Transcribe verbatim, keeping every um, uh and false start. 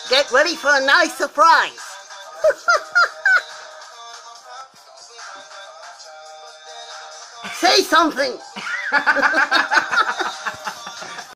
Get ready for a nice surprise. Say something.